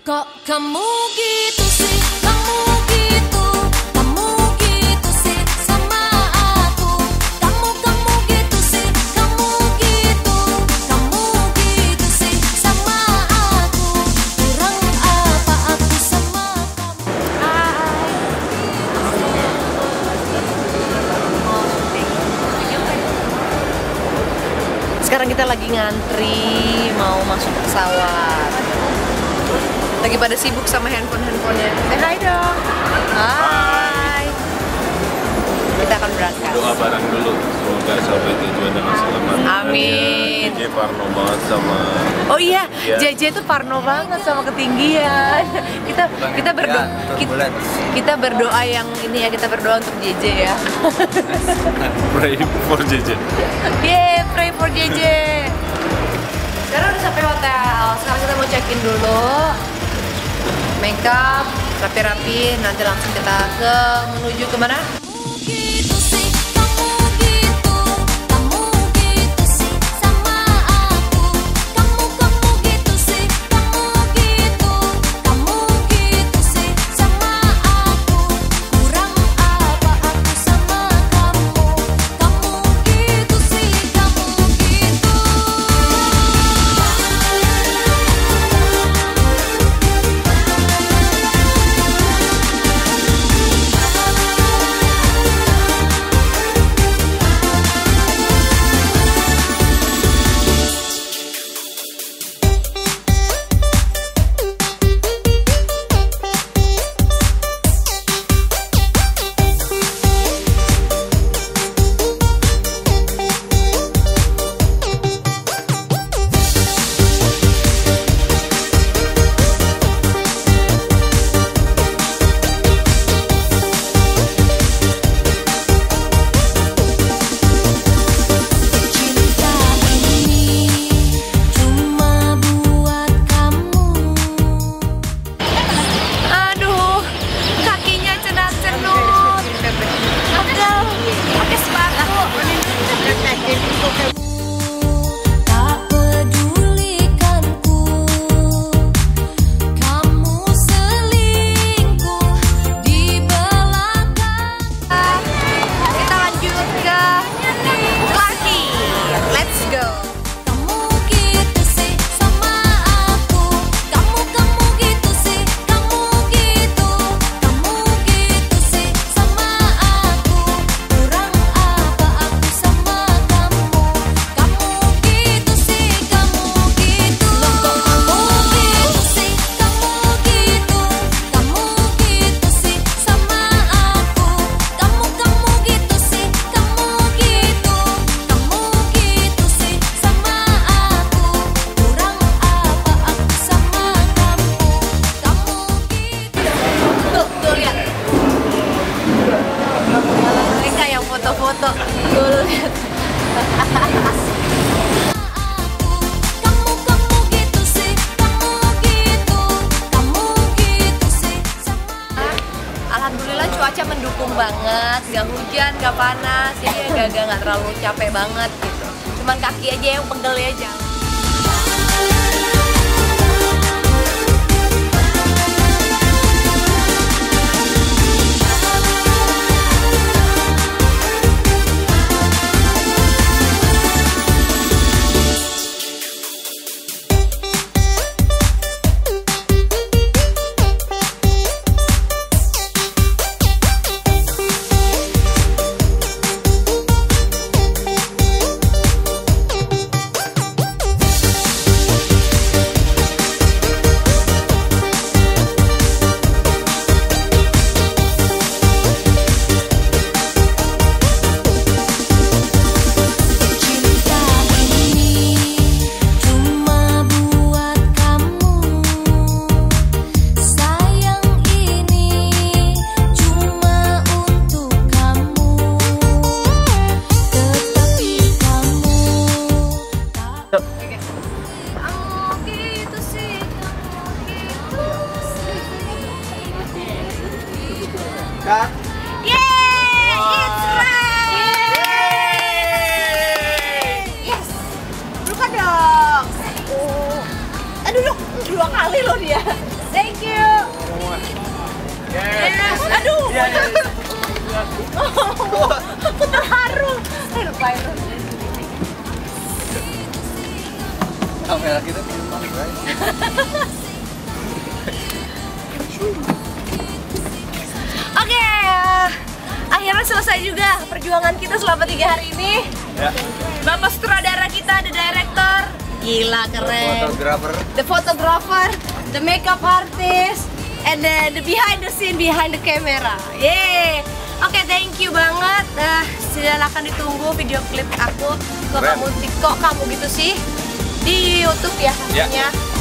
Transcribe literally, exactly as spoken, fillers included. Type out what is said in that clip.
Kok kamu gitu sih, kamu gitu, kamu gitu sih sama aku. Kamu, kamu gitu sih, kamu gitu, kamu gitu sih sama aku. Kurang apa aku sama kamu? Sekarang kita lagi ngantri mau masuk pesawat. Lagi pada sibuk sama handphone-handphonenya. Say hi dong. Hai. Kita akan berangkat. Doa bareng dulu, semoga sampai tujuan dengan selamat. Amin. J J parno banget sama. Oh iya, Ya. J J itu parno banget sama ketinggian. Kita kita berdoa kita, kita berdoa yang ini ya, kita berdoa untuk J J ya. Pray for J J. Yeah, pray for J J. Sekarang udah sampai hotel. Sekarang kita mau check-in dulu. Make up, rapi-rapi, nanti langsung kita ke menuju kemana? Gitu sih, kamu gitu, kamu gitu sih sama aku. Kamu, kamu gitu sih, kamu gitu, kamu gitu sih sama aku. Kurang apa aku sama kamu? Kamu gitu sih, kamu gitu. Cinta ini cuma buat kamu. Aduh, kakinya cenut-cenut. Agak pakai sepatu. Tak pedulikanku, kamu selingkuh di belakang. Kita lanjut ke Clarky. Let's go. Kamu gitu sih sama aku. Kamu, kamu gitu sih, kamu gitu, kamu gitu sih sama aku. Kurang apa aku sama kamu? Kamu gitu sih, kamu gitu. Kamu gitu sih, kamu gitu, kamu gitu sih sama aku. Kamu, kamu gitu sih, kamu gitu, kamu gitu sih sama aku. Kurang apa aku sama kamu? Kamu gitu. Tuh, tuh lihat. Mereka yang foto-foto. Tuh lihat. Kamu, kamu gitu sih, kamu gitu, kamu gitu sih sama. Alhamdulillah cuaca mendukung banget, gak hujan, gak panas, jadi agak-agak gak terlalu capek banget gitu. Cuman kaki aja yang pegel ya jangan. Cinta ini cuma buat kamu. Sayang ini cuma untuk kamu. Tetapi kamu tak. Kamu gitu sih, kamu gitu sih. Yeay, it's right. Yes. Lupa dong. Oh. Aduh, duduk. dua kali loh dia. Thank you. Yes. Aduh. Oh, aku terharu. Eh, lupain. Kamera kita memang guys. Oke, akhirnya selesai juga perjuangan kita selama tiga hari ini. Ya. Bapak sutradara kita, the director, gila keren. Fotografer. The photographer, the makeup artist, and then the behind the scene, behind the camera. Yeay. Oke, thank you banget. Uh, silakan ditunggu video klip aku. Kok Keren. kamu kok kamu gitu sih di YouTube ya pastinya.